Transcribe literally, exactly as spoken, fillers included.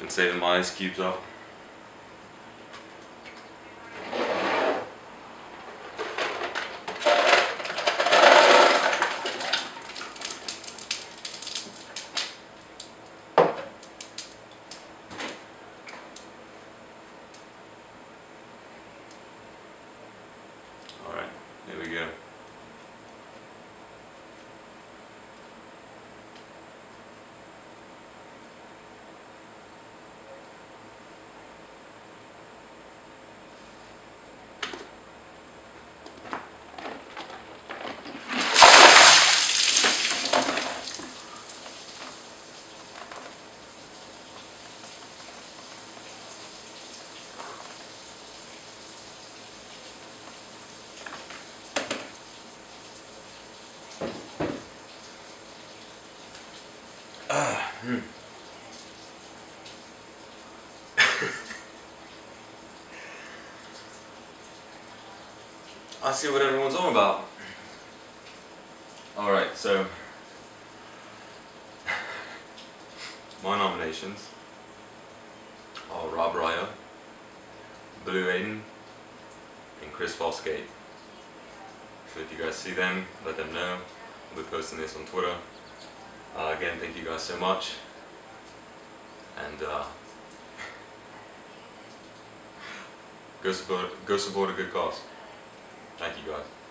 and saving my ice cubes up. Alright, there we go. Ah, hmm. I see what everyone's on about. Alright, so my nominations are Rob Ryo, Blue Aiden, and Chris Fosgate. So if you guys see them, let them know. I'll be posting this on Twitter. Uh, again, thank you guys so much, and uh, go support, go support a good cause. Thank you guys.